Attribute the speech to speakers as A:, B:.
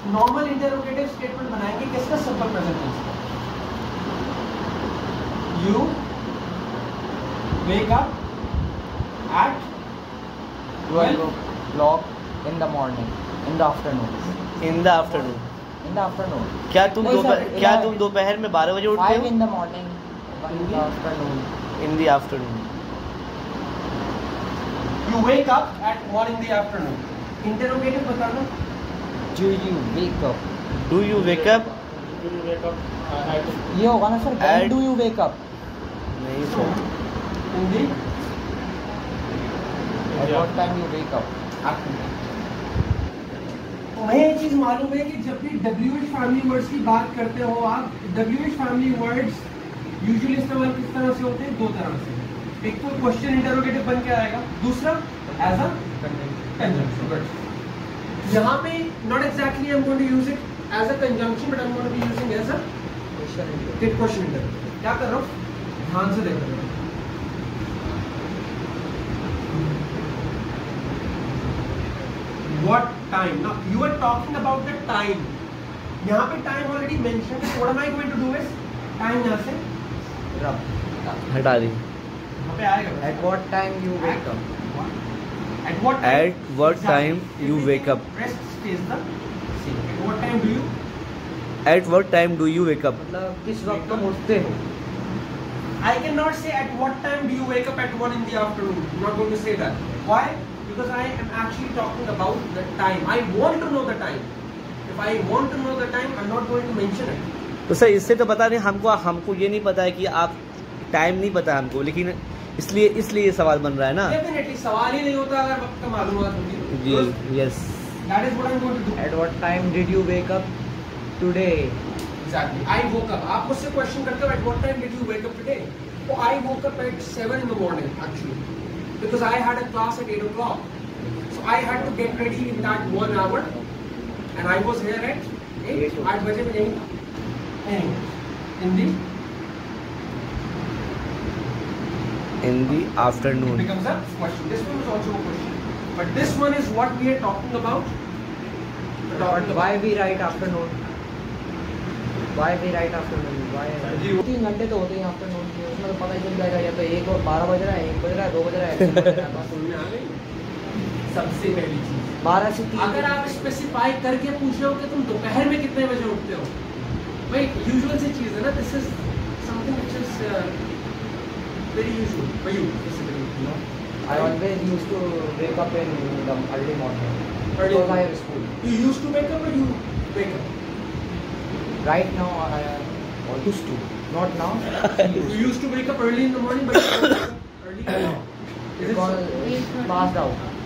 A: Normal interrogative statement बनाएंगे किसका? Simple present tense का। You wake up at
B: 12 o'clock in the morning, in the afternoon.
C: In the afternoon.
B: In the afternoon.
C: क्या तुम दोपहर में 12 बजे उठते
B: 5
C: हो?
B: in the morning, 1 in the afternoon.
C: In the afternoon.
A: You wake up at 1 in the afternoon। Interrogative बताना।
B: Do you wake up?
C: Do you wake up?
B: ये होगा ना sir, when
C: At-
B: do you wake up?
C: नहीं sir.
A: Hindi
B: At what time you wake up?
A: तुम्हें ये चीज मालूम है कि जब भी WH फैमिली वर्ड्स की बात करते हो आप, WH फैमिली वर्ड्स यूजुअली इस्तेमाल किस तरह से होते हैं? दो तरह से। एक तो क्वेश्चन इंटरोगेटिव बन के आएगा, दूसरा एज अ कंजंक्शन। यहाँ पे not exactly I am going to use it as a conjunction, but I am going to be using as a question interrogative. क्या कर रहा हूँ? ध्यान से देख रहे हो। What time? Now you are talking about the time. यहाँ पे time already mentioned. What am I going to do is time यहाँ से
C: हटा दी।
A: यहाँ पे आएगा।
B: At what time you wake up?
A: At what time?
C: At what time you wake up?
A: Rest stays the same. At what time do you?
C: At what time do you wake up?
B: मतलब किस वक्त तुम उठते हो?
A: I cannot say at what time do you wake up at 1 in the afternoon. I'm not going to say that. Why? Because I am actually talking about the time. I want to know the time. If I want to know the time, I'm not going to mention it.
C: तो sir इससे तो पता नहीं हमको ये नहीं पता है कि आप टाइम नहीं पता है हमको, लेकिन इसलिए ये सवाल बन रहा है ना।
A: Definitely सवाल ही नहीं होता अगर वक्त का मालूमात होती।
C: जी yes.
A: That is what I'm going to do.
B: At what time did you wake up today?
A: Exactly. I woke up. आप मुझसे क्वेश्चन करते हो at what time did you wake up today? Oh, I woke up at 7 in the morning actually, because I had a class at 8 o'clock. So I had to get ready in that 1 hour, and I was here at 8. 8 बजे में नहीं था। In
C: the
A: it
C: afternoon.
A: becomes a question. This one is also a question, but this one is what we are talking about.
B: But why we write afternoon? Why we write afternoon? Why? 3 घंटे तो होते हैं afternoon के, उसमें तो पता ही चल जाएगा या तो 1 और 12 बज रहा है, 1 बज रहा है, 2 बज रहा है, 3 बज रहा है। बस
A: सुनने आ गई सबसे पहली चीज।
B: 12 से 3।
A: अगर आप स्पेसिफाई करके पूछ रहे हो कि तुम दोपहर में कितने बजे उठते हो, भाई यूजुअल सी चीज है ना। This is something which is very usual for you.
B: I always used to wake up in the early morning because I have school.
A: You used to wake up or you wake up?
B: Right now I used to. Not now.
A: You used to wake up early in the morning, but you wake up early now. Is it so?
B: Because it's passed out.